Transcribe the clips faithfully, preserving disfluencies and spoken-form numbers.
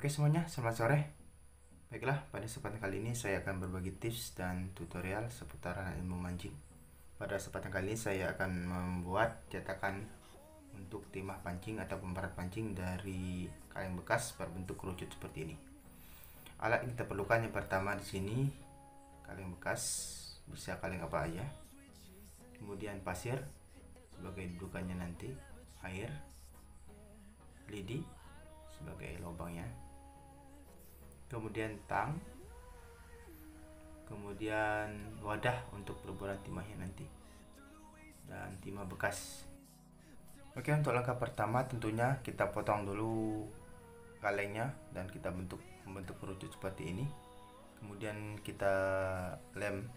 Oke semuanya, selamat sore. Baiklah, pada kesempatan kali ini saya akan berbagi tips dan tutorial seputar ilmu mancing. Pada kesempatan kali ini saya akan membuat cetakan untuk timah pancing atau pemberat pancing dari kaleng bekas berbentuk kerucut seperti ini. Alat yang kita perlukan yang pertama di sini kaleng bekas, bisa kaleng apa aja. Kemudian pasir sebagai dudukannya nanti, air, lidi sebagai lubangnya, kemudian tang, kemudian wadah untuk peleburan timahnya nanti, dan timah bekas. Oke, untuk langkah pertama tentunya kita potong dulu kalengnya dan kita bentuk membentuk kerucut seperti ini. Kemudian kita lem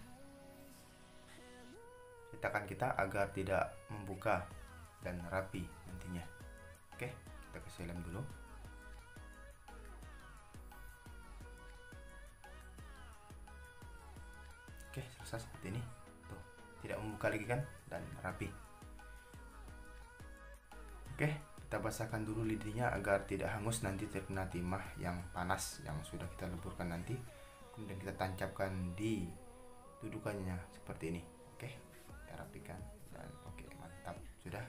cetakan kita agar tidak membuka dan rapi nantinya. Oke, kita kasih lem dulu. Oke, selesai seperti ini. Tuh, tidak membuka lagi kan, dan rapi. Oke, kita basahkan dulu lidinya agar tidak hangus nanti terkena timah yang panas yang sudah kita leburkan nanti. Kemudian kita tancapkan di dudukannya seperti ini. Oke, kita rapikan dan oke, mantap, sudah.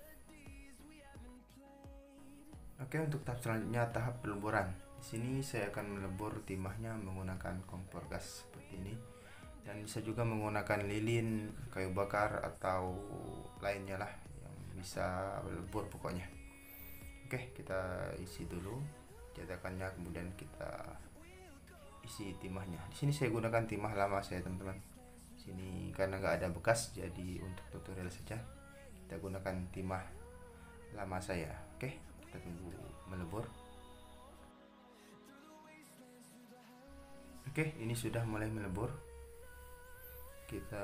Oke, untuk tahap selanjutnya tahap peleburan. Di sini saya akan melebur timahnya menggunakan kompor gas seperti ini. Dan bisa juga menggunakan lilin, kayu bakar atau lainnya lah yang bisa melebur pokoknya. Oke, kita isi dulu cetakannya, kemudian kita isi timahnya. Di sini saya gunakan timah lama saya teman-teman. Sini karena nggak ada bekas, jadi untuk tutorial saja kita gunakan timah lama saya. Oke, kita tunggu melebur. Oke, ini sudah mulai melebur. Kita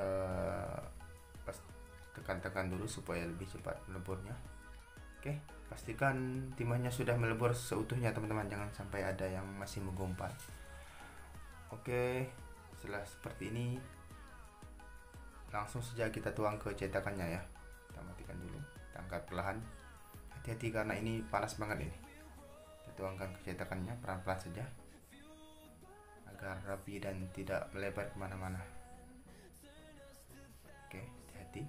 tekan-tekan dulu supaya lebih cepat meleburnya. Oke, pastikan timahnya sudah melebur seutuhnya teman-teman, jangan sampai ada yang masih menggumpal. Oke, setelah seperti ini langsung saja kita tuang ke cetakannya ya. Kita matikan dulu, kita angkat perlahan. Hati-hati karena ini panas banget ini. Kita tuangkan ke cetakannya pelan-pelan saja agar rapi dan tidak melebar kemana-mana. Oke, hati-hati.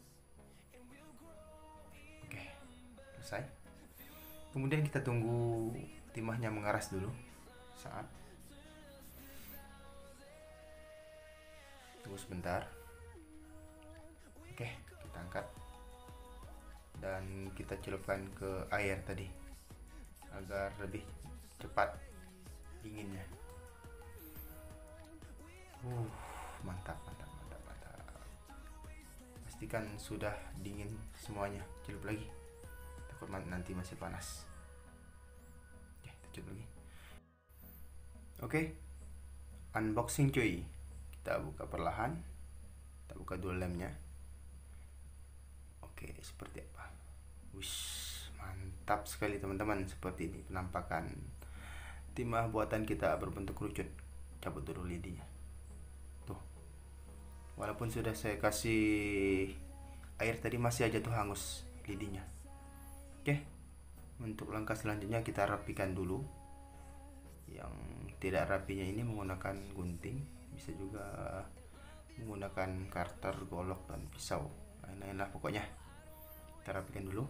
Oke, selesai. Kemudian kita tunggu timahnya mengeras dulu saat. Tunggu sebentar. Oke, kita angkat dan kita celupkan ke air tadi agar lebih cepat dinginnya. Uh, mantap, mantap. Pastikan sudah dingin semuanya. Celup lagi, takut nanti masih panas. Oke, kita celup lagi. Oke, unboxing cuy. Kita buka perlahan, kita buka dulu lemnya. Oke, seperti apa? Wish, mantap sekali teman-teman. Seperti ini penampakan timah buatan kita berbentuk kerucut. Cabut dulu lidinya. Tuh, walaupun sudah saya kasih air tadi masih aja tuh hangus lidinya. Oke, untuk langkah selanjutnya kita rapikan dulu. Yang tidak rapinya ini menggunakan gunting, bisa juga menggunakan karter, golok, dan pisau. Lain-lain lah pokoknya. Kita rapikan dulu.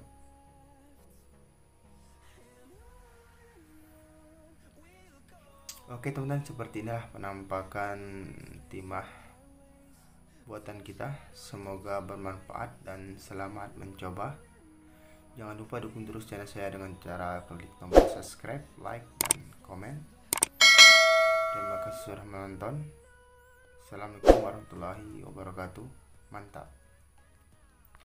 Oke teman-teman, seperti inilah penampakan timah buatan kita. Semoga bermanfaat dan selamat mencoba. Jangan lupa dukung terus channel saya dengan cara klik tombol subscribe, like, dan komen. Terima kasih sudah menonton. Assalamualaikum warahmatullahi wabarakatuh. Mantap.